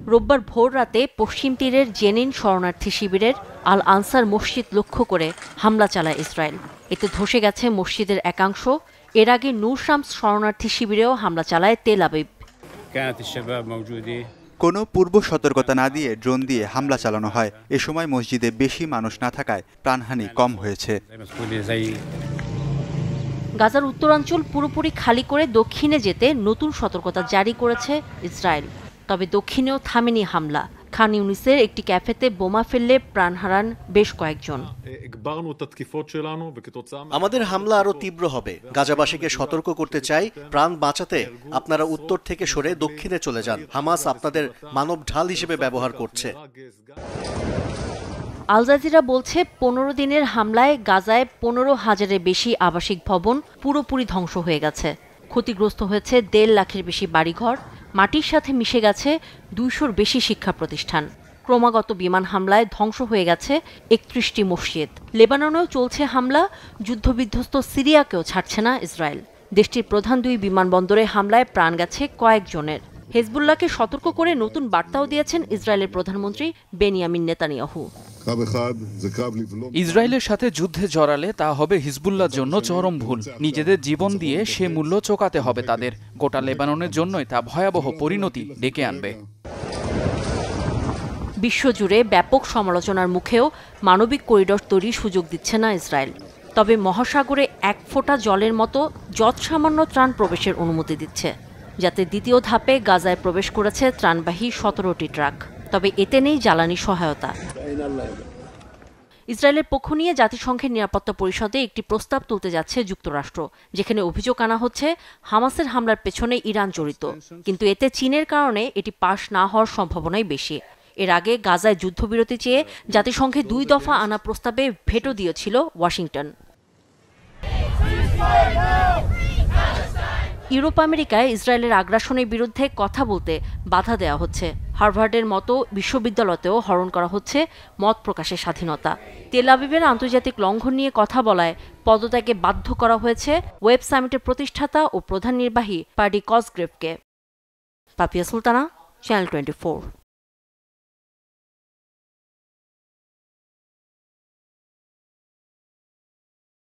রোববার ভোর রাতে পশ্চিম তীরের জেনিন শরণার্থী শিবিরের আল আনসার মসজিদ লক্ষ্য করে হামলা চালায় ইসরায়েল। এতে ধসে গেছে মসজিদের একাংশ। এর আগে নূর শামস শরণার্থী শিবিরেও হামলা চালায় তেল আবিব। কোনো পূর্ব সতর্কতা না দিয়ে ড্রোন দিয়ে হামলা চালানো হয়। এ সময় মসজিদে বেশি মানুষ না থাকায় প্রাণহানি কম হয়েছে। গাজার উত্তরাঞ্চল পুরোপুরি খালি করে দক্ষিণে যেতে নতুন সতর্কতা জারি করেছে ইসরায়েল। তবে দক্ষিণেও থামেনি হামলা। খান ইউনিসের একটি ক্যাফেতে বোমা ফেললে প্রাণ হারান বেশ কয়েকজন। আমাদের হামলা আরো তীব্র হবে। গাজাবাসীকে সতর্ক করতে চাই, প্রাণ বাঁচাতে আপনারা উত্তর থেকে সরে দক্ষিণে চলে যান। হামাস আপনাদের মানব ঢাল হিসেবে ব্যবহার করছে। আল জাজিরা বলছে 15 দিনের হামলায় গাজায় 15,000-এর বেশি আবাসিক ভবন পুরোপুরি ধ্বংস হয়ে গেছে। ক্ষতিগ্রস্ত হয়েছে 1.5 লাখের বেশি বাড়িঘর। মাটির সাথে মিশে গেছে 200-র বেশি শিক্ষা প্রতিষ্ঠান। ক্রমাগত বিমান হামলায় ধ্বংস হয়ে গেছে 31টি মসজিদ। লেবাননেও চলছে হামলা। যুদ্ধবিধ্বস্ত সিরিয়াকেও ছাড়ছে না ইসরায়েল। দেশটির প্রধান 2 বিমানবন্দরে হামলায় প্রাণ গেছে কয়েকজনের। হেজবুল্লাহকে সতর্ক করে নতুন বার্তাও দিয়েছেন ইসরায়েলের প্রধানমন্ত্রী বেনিয়ামিন নেতানিয়াহু। ইসরায়েলের সাথে যুদ্ধে জড়ালে তা হবে হিজবুল্লাহর জন্য চরম ভুল। নিজেদের জীবন দিয়ে সে মূল্য চোকাতে হবে তাদের। গোটা লেবাননের জন্যই তা ভয়াবহ পরিণতি ডেকে আনবে। বিশ্বজুড়ে ব্যাপক সমালোচনার মুখেও মানবিক করিডর তৈরির সুযোগ দিচ্ছে না ইসরায়েল। তবে মহাসাগরে 1 ফোঁটা জলের মতো যৎসামান্য ত্রাণ প্রবেশের অনুমতি দিচ্ছে, যাতে দ্বিতীয় ধাপে গাজায় প্রবেশ করেছে ত্রাণবাহী 17টি ট্রাক। তবে এতে নেই জ্বালানি সহায়তা। ইসরায়েলের পক্ষ নিয়ে জাতিসংঘের নিরাপত্তা পরিষদে একটি প্রস্তাব তুলতে যাচ্ছে যুক্তরাষ্ট্র, যেখানে অভিযোগ আনা হচ্ছে হামাসের হামলার পেছনে ইরান জড়িত। কিন্তু এতে চীনের কারণে এটি পাশ না হওয়ার সম্ভাবনাই বেশি। এর আগে গাজায় যুদ্ধবিরতি চেয়ে জাতিসংঘে 2 দফা আনা প্রস্তাবে ভেটো দিয়েছিল ওয়াশিংটন। ইউরোপ আমেরিকায় ইসরায়েলের আগ্রাসনের বিরুদ্ধে কথা বলতে বাধা দেওয়া হচ্ছে। হার্ভার্ডের মতো বিশ্ববিদ্যালয়তেও হরণ করা হচ্ছে মত প্রকাশের স্বাধীনতা। তেল আবিবের আন্তর্জাতিক লঙ্ঘন নিয়ে কথা বলায় পদত্যাগে বাধ্য করা হয়েছে ওয়েব সামিটের প্রতিষ্ঠাতা ও প্রধান নির্বাহী পার্ডি কসগ্রেভকে। পাপিয়া সুলতানা, চ্যানেল 24।